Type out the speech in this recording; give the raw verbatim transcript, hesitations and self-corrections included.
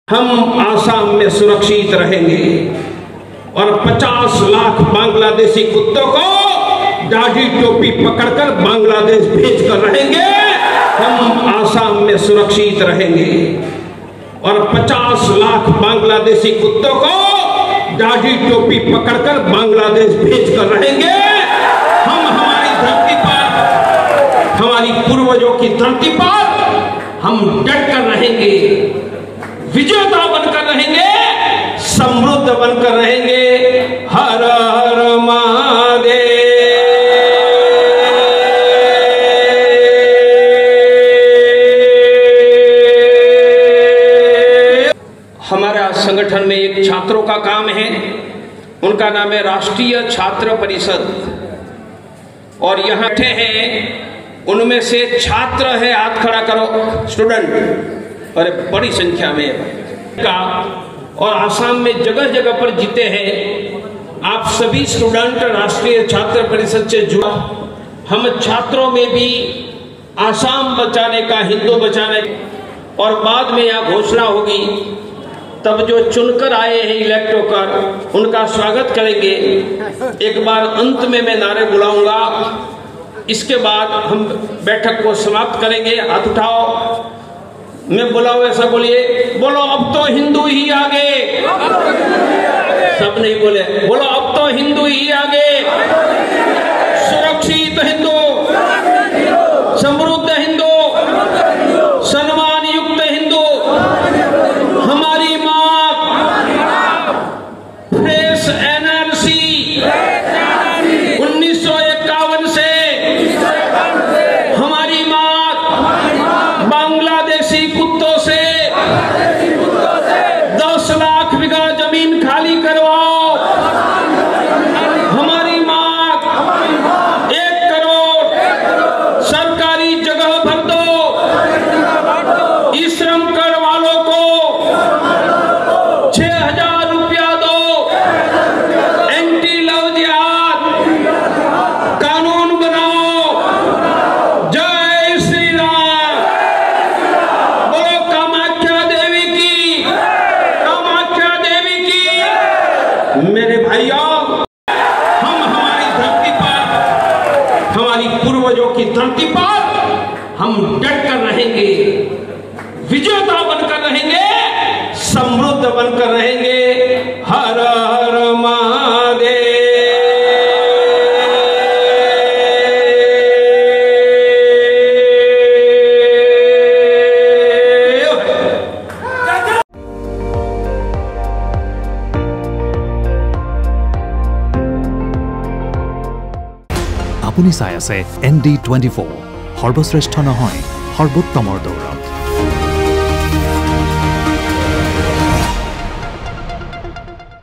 हम आसाम में सुरक्षित रहेंगे और पचास लाख बांग्लादेशी कुत्तों को दाढ़ी टोपी पकड़कर बांग्लादेश भेज कर रहेंगे। हम आसाम में सुरक्षित रहेंगे और पचास लाख बांग्लादेशी कुत्तों को दाढ़ी टोपी पकड़कर बांग्लादेश भेज कर रहेंगे। हम हमारी धरती पर, हमारी पूर्वजों की धरती पर हम डट कर रहेंगे, विजेता बनकर रहेंगे, समृद्ध बनकर रहेंगे। हर हर महादेव। हमारा संगठन में एक छात्रों का काम है, उनका नाम है राष्ट्रीय छात्र परिषद, और यहाँ बैठे हैं उनमें से छात्र है, हाथ खड़ा करो, स्टूडेंट, और बड़ी संख्या में का, और आसाम में जगह जगह पर जीते हैं। आप सभी स्टूडेंट राष्ट्रीय छात्र परिषद से जुड़ा, हम छात्रों में भी आसाम बचाने का, हिंदू बचाने, और बाद में यहाँ घोषणा होगी, तब जो चुनकर आए हैं इलेक्ट होकर, उनका स्वागत करेंगे। एक बार अंत में मैं नारे बुलाऊंगा, इसके बाद हम बैठक को समाप्त करेंगे। हाथ उठाओ, मैं बुलाऊं ऐसा बोलिए, बोलो अब तो हिंदू ही आगे। सब नहीं बोले, बोलो अब तो हिंदू ही आगे। सुरक्षित हिंदू, समृद्ध हिंदू, सम्मान युक्त हिंदू। हमारी माँ फ्रेश एनआरसी उन्नीस सौ इक्यावन से, हमारी माँ बांग्लादेशी कुत्तों से दस लाख बीघा जमीन खाली करवाओ। हमारी माँ एक करोड़ सरकारी जगह भर दो। इस श्रम कर वालों को छह हजार रुपया दो। एंटी लव जिहाद कानून बनाओ। जय श्री राम। बोलो कामाख्या देवी की, कामाख्या देवी की। मेरे भाइयों, हम हमारी धरती पर, हमारी पूर्वजों की धरती पर हम डट कर रहेंगे, विजेता बनकर रहेंगे, समृद्ध बनकर रहेंगे। हर हर महादेव। আপুনি চাই আছে এন ডি টুৱেণ্টি ফ'ৰ, সৰ্বশ্ৰেষ্ঠ নহয় সৰ্বোত্তমৰ দৌৰত।